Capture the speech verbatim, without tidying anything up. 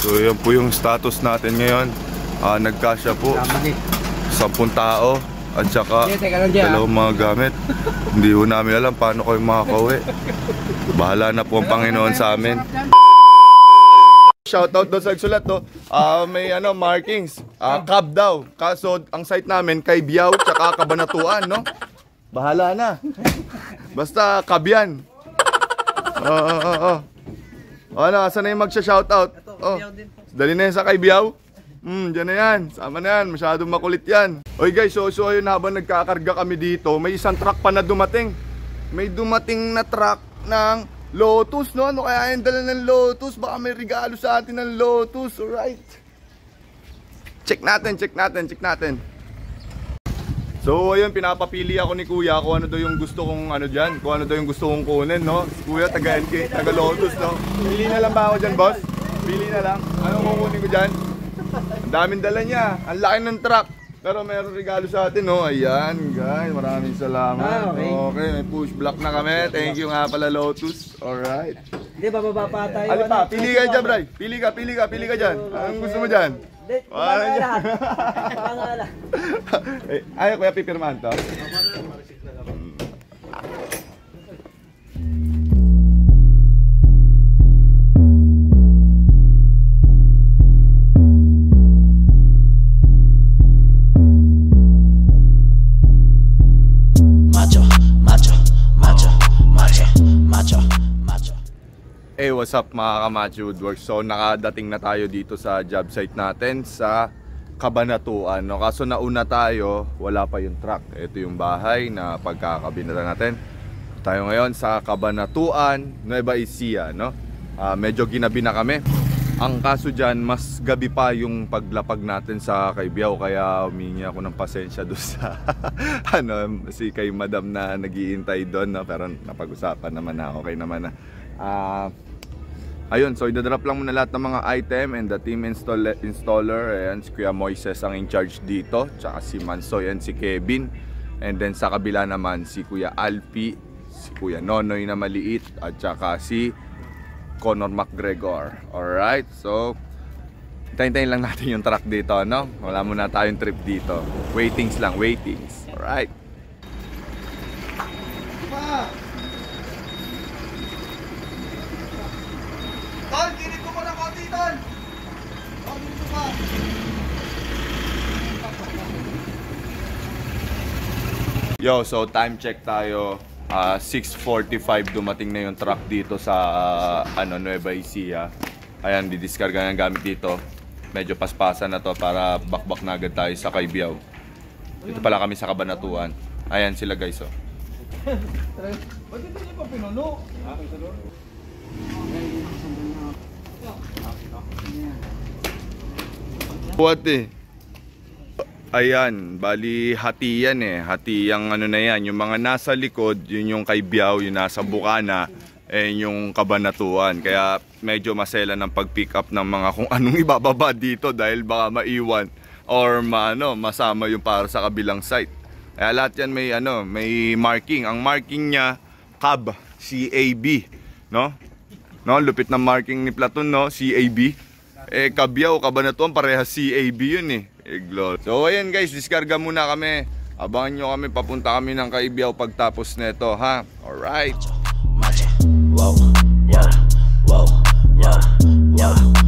So yan po yung status natin ngayon. uh, Nagkasya po sampung tao at saka dalawang mga gamit. Hindi po namin alam paano kayo makakauwi. Bahala na po ang Panginoon sa amin. Shoutout doon sa nagsulat to. Uh, may ano markings uh, Cab daw. Kaso ang site namin kay Biao tsaka Cabanatuan, no? Bahala na. Basta Cab yan. Oo oo oo. Ano, saan na yung magsha-shoutout? Oh, dali na yan sa kay Biao. Hmm, dyan na yan. Sama na yan. Masyadong makulit yan. Oy guys, so, so ayun, habang nagkakarga kami dito, may isang truck pa na dumating. May dumating na truck ng Lotus, no? Ano kaya yung dala ng Lotus? Baka may regalo sa atin ng Lotus. Alright. Check natin, check natin, check natin. So ayun, pinapapili ako ni Kuya kung ano daw yung gusto kong ano dyan. Kung ano daw yung gusto kong kunin, no? Kuya, taga N K, taga Lotus, no? Pili na lang ba ako dyan, boss? Pili na lang. Anong kukunin ko dyan? Ang daming dala niya. Ang laki ng truck. Pero mayroong regalo sa atin, no? Ayan, guys. Maraming salamat. Ah, okay. Okay, may push block na kami. Thank you nga pala, Lotus. Alright. Hindi, bababa pa tayo. Ali pa, pili ka dyan, Bray. Pili ka, pili ka, pili ka dyan. Anong gusto mo dyan? Hindi, kumana ka lahat. Kumana ka lahat. Ayaw, kuya, pipirmahan to. Hey, what's up mga Kamachi Woodworks? So nakadating na tayo dito sa job site natin sa Cabanatuan, no? Kaso nauna tayo, wala pa yung truck. Ito yung bahay na pagkakabinatan natin. Tayo ngayon sa Cabanatuan, Nueva Ecija, no? Uh, medyo ginabi na kami. Ang kaso dyan, mas gabi pa yung paglapag natin sa kay Biao. Kaya humingi ako ng pasensya doon sa ano, si kay madam na nag-iintay doon, no? Pero napag-usapan naman na, okay naman na. Ah... Uh, Ayun, so idadrop lang muna lahat ng mga item and the team install installer. Ayan, si Kuya Moises ang in charge dito, tsaka si Mansoy and si Kevin. And then sa kabila naman si Kuya Alfie, si Kuya Nonoy na maliit, at tsaka si Conor McGregor. Alright, so hintayin lang natin yung truck dito, no? Wala muna tayong trip dito. Waitings lang, waitings. Alright. Tol, kinit ko po na konti, Tol. Tol, dito pa. Yo, so time check tayo. uh, six forty-five dumating na yung truck dito sa uh, ano, Nueva Ecija. Ayan, didiskarga ng gamit dito. Medyo paspasan na to para bakbak na agad tayo sa kay Biao. Dito pala kami sa Cabanatuan. Ayan sila guys, oh. Ba't ito niyo pa pinuno? Okay, sa doon. What eh? Ayan, bali hati yan eh. Hati yung ano na yan. Yung mga nasa likod, yun yung kay Biao, yung nasa Bukana, eh yung Cabanatuan. Kaya medyo masela ng pag-pick up ng mga kung anong ibababa dito dahil baka maiwan or maano, masama yung para sa kabilang site. Kaya lahat yan may ano, may marking. Ang marking niya, Cab, C A B, no? No, lupit ng marking ni Platon, no? C A B. Eh, Cabiao, Cabanatuan, parehas C A B yun eh. Iglol. So, ayan guys, diskarga muna kami. Abangan nyo kami, papunta kami ng kay Biao pagtapos neto, ha? Alright. Wow, wow, wow, wow, wow.